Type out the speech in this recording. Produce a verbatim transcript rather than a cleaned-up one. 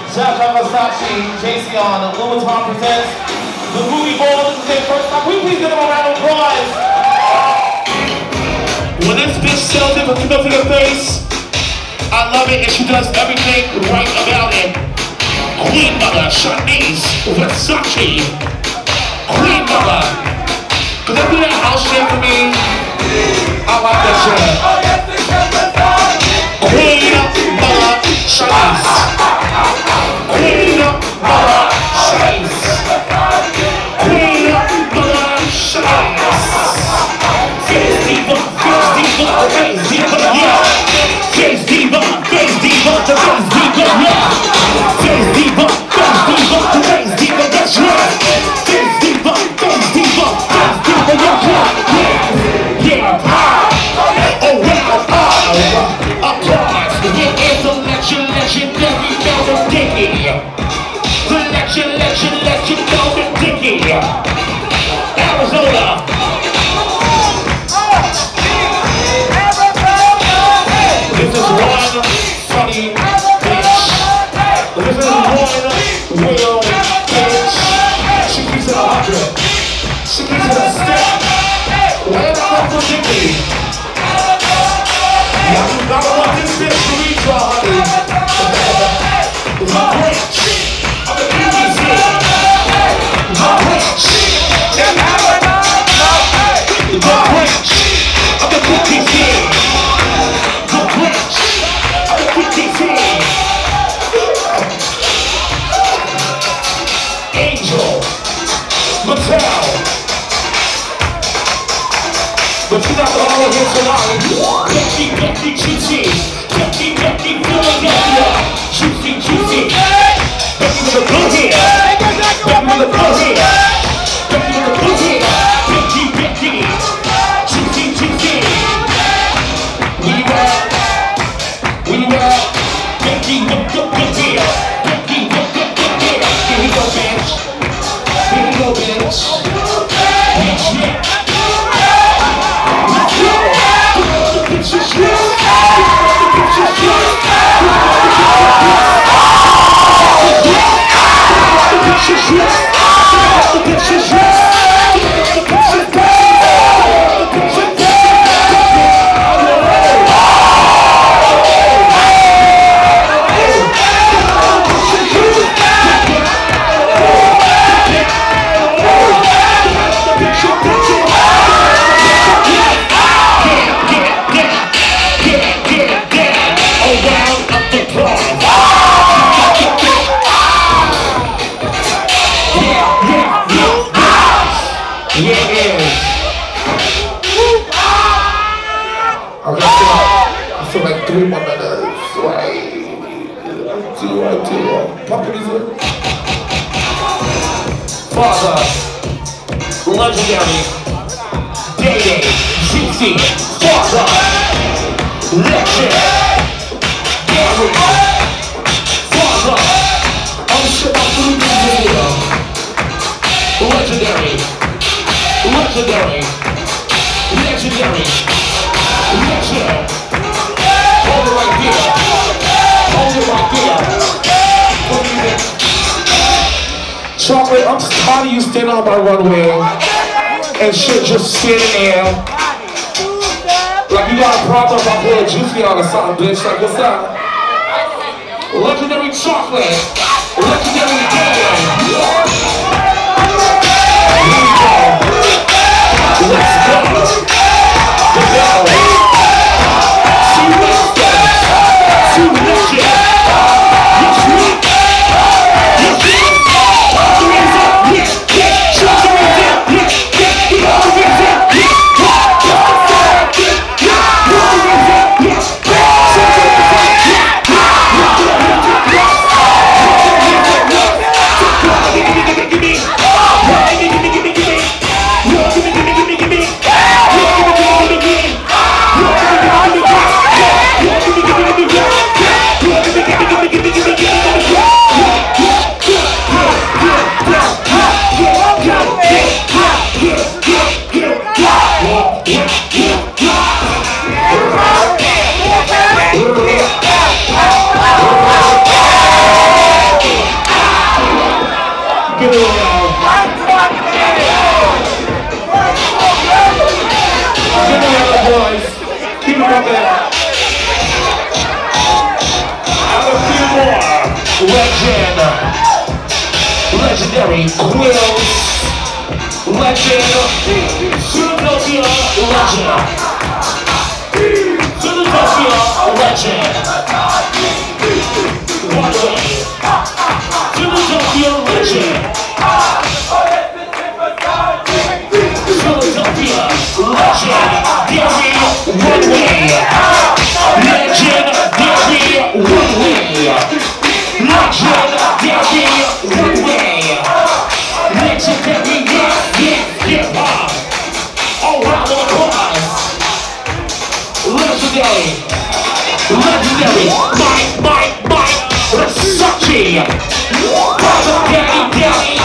Versace, Jayceon, and Louboutin presents the Groovy Ball. This is their first time. Will you please give them a round of applause? When this bitch sells it from to the face, I love it and she does everything right about it. Queen Mother, Shanice, Versace, Queen Mother. Could that be that house shit for me? I like that shit. Queen Mother, Shanice. Queen Mother, Shanice. Queen Mother, Shanice. Face diva, face diva, face diva, yeah. Face diva, face diva, the face diva, yeah. Face diva, face diva, the face diva, that's right. Face diva, face diva, face diva, yeah, yeah, yeah. Oh wow, oh, applause. It is a legend, legendary, Melvin Dickey. The legend, legend, legend, Melvin Dickey. Arizona. This is one funny bitch. This is one real bitch. She keeps it a hundred. She keeps it a step. Where the fuck was Dickey? Yeah, you gotta want this bitch to reach you, honey. It's my bitch. I'm the biggest bitch. My bitch. My bitch. I'm the biggest bitch. My bitch. I'm the biggest bitch. Angel. Mattel. But you got the whole hit tonight. Becky, Becky, juicy. Becky, Becky, Philadelphia. Juicy, juicy. Becky with the blue hair. Becky with the blue hair. Becky with the blue hair. Becky, Becky. Juicy, juicy. Where you at? Where you at? Becky with the blue hair. Becky with the blue hair. Here we go, bitch. Here we go, bitch. Bitch, yeah. Father, legendary, Day-Day, Juicy, Father, legend, Gary, Father, I'm shit out through the video. Legendary, legendary, legendary, legend. Hold it right there, hold it right there. What do you think? Chocolate, I'm tired of you standing on my runway and shit just sitting there. Like you got a problem if I put a juicy on or something, bitch. Like, what's up? Legendary chocolate. Legendary day. Here we go. Let's go. Let's go. Two legends. Two legends. Yes, we. Yes, we. Yeah. Give it around. Give it around, boys. Keep it up there. And a few more. Legend. Legendary Quills. Legend. Philadelphia Legend. Philadelphia Legend. One way. Philadelphia Legend. Philadelphia Legend. Dairy one way. Legend Dairy one way. Legend Dairy one way. Legendary, yeah, yeah, hip hop. All round the applause. Legendary. Legendary. Mike, Mike, Mike. Versace. Daddy, Daddy,